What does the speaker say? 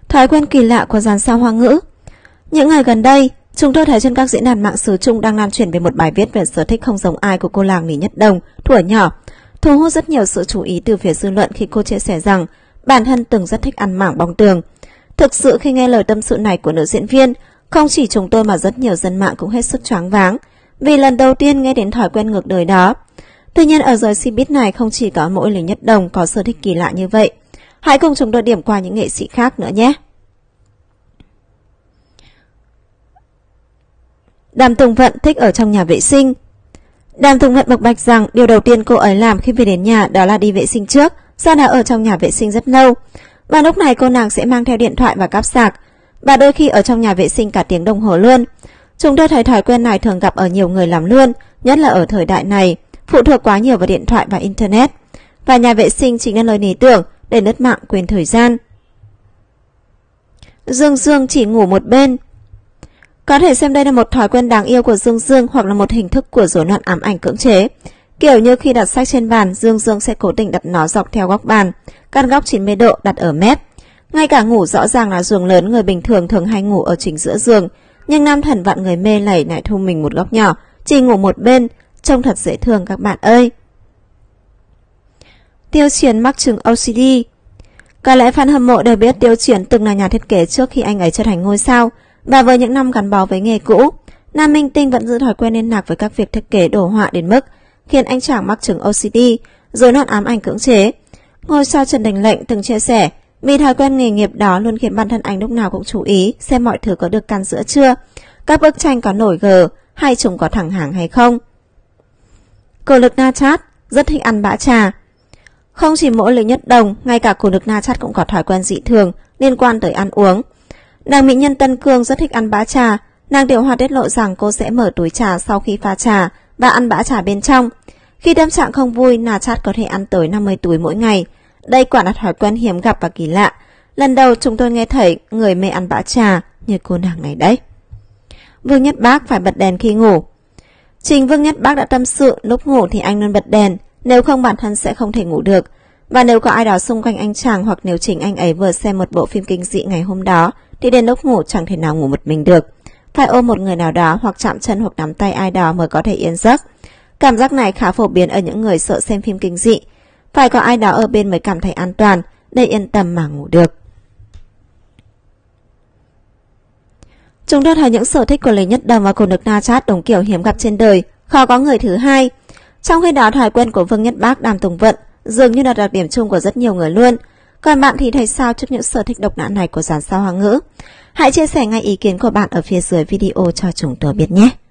Thói quen kỳ lạ của dàn sao Hoa ngữ. Những ngày gần đây, chúng tôi thấy trên các diễn đàn mạng xứ Trung đang lan truyền về một bài viết về sở thích không giống ai của cô làng Lý Nhất Đồng, thuở nhỏ, thu hút rất nhiều sự chú ý từ phía dư luận khi cô chia sẻ rằng bản thân từng rất thích ăn mảng bong tường. Thực sự khi nghe lời tâm sự này của nữ diễn viên, không chỉ chúng tôi mà rất nhiều dân mạng cũng hết sức choáng váng, vì lần đầu tiên nghe đến thói quen ngược đời đó. Tuy nhiên ở giới showbiz này không chỉ có mỗi Lý Nhất Đồng có sở thích kỳ lạ như vậy. Hãy cùng chúng tôi điểm qua những nghệ sĩ khác nữa nhé. Đàm Tùng Vận thích ở trong nhà vệ sinh. Đàm Tùng Vận bộc bạch rằng điều đầu tiên cô ấy làm khi về đến nhà đó là đi vệ sinh trước, do đã ở trong nhà vệ sinh rất lâu. Và lúc này cô nàng sẽ mang theo điện thoại và cáp sạc, và đôi khi ở trong nhà vệ sinh cả tiếng đồng hồ luôn. Chúng tôi thấy thói quen này thường gặp ở nhiều người làm luôn, nhất là ở thời đại này, phụ thuộc quá nhiều vào điện thoại và internet. Và nhà vệ sinh chính là lời lý tưởng để lướt mạng quên thời gian. Dương Dương chỉ ngủ một bên. Có thể xem đây là một thói quen đáng yêu của Dương Dương hoặc là một hình thức của rối loạn ám ảnh cưỡng chế. Kiểu như khi đặt sách trên bàn, Dương Dương sẽ cố tình đặt nó dọc theo góc bàn, căn góc 90 độ đặt ở mép. Ngay cả ngủ rõ ràng là giường lớn, người bình thường thường hay ngủ ở chính giữa giường, nhưng nam thần vạn người mê lầy lại thu mình một góc nhỏ, chỉ ngủ một bên, trông thật dễ thương các bạn ơi. Tiêu Chiến mắc chứng OCD. Có lẽ fan hâm mộ đều biết Tiêu Chiến từng là nhà thiết kế trước khi anh ấy trở thành ngôi sao, và với những năm gắn bó với nghề cũ, nam minh tinh vẫn giữ thói quen liên lạc với các việc thiết kế đồ họa đến mức khiến anh chàng mắc chứng OCD, rối loạn ám ảnh cưỡng chế. Ngôi sao Trần Đình Lệnh từng chia sẻ, vì thói quen nghề nghiệp đó luôn khiến bản thân anh lúc nào cũng chú ý xem mọi thứ có được can giữa chưa, các bức tranh có nổi gờ hay chúng có thẳng hàng hay không. Cổ lực Na Chát rất thích ăn bã trà. Không chỉ mỗi Lý Nhất Đồng, ngay cả cổ lực Na Chát cũng có thói quen dị thường liên quan tới ăn uống. Nàng mỹ nhân Tân Cương rất thích ăn bã trà. Nàng Tiểu Hoa tiết lộ rằng cô sẽ mở túi trà sau khi pha trà và ăn bã trà bên trong. Khi tâm trạng không vui, Na Chát có thể ăn tới 50 túi mỗi ngày. Đây quả là thói quen hiếm gặp và kỳ lạ. Lần đầu chúng tôi nghe thấy người mê ăn bã trà như cô nàng này đấy. Vương Nhất Bác phải bật đèn khi ngủ. Chính Vương Nhất Bác đã tâm sự lúc ngủ thì anh luôn bật đèn, nếu không bản thân sẽ không thể ngủ được. Và nếu có ai đó xung quanh anh chàng, hoặc nếu chính anh ấy vừa xem một bộ phim kinh dị ngày hôm đó, thì đến lúc ngủ chẳng thể nào ngủ một mình được. Phải ôm một người nào đó, hoặc chạm chân hoặc nắm tay ai đó mới có thể yên giấc. Cảm giác này khá phổ biến ở những người sợ xem phim kinh dị. Phải có ai đó ở bên mới cảm thấy an toàn, để yên tâm mà ngủ được. Chúng tôi thấy những sở thích của Lý Nhất Đồng và cổ lực Na Chát đồng kiểu hiếm gặp trên đời, khó có người thứ hai. Trong khi đó thói quen của Vương Nhất Bác, Đàm Tùng Vận dường như là đặc điểm chung của rất nhiều người luôn. Còn bạn thì thấy sao trước những sở thích độc lạ này của dàn sao Hoa ngữ? Hãy chia sẻ ngay ý kiến của bạn ở phía dưới video cho chúng tôi biết nhé.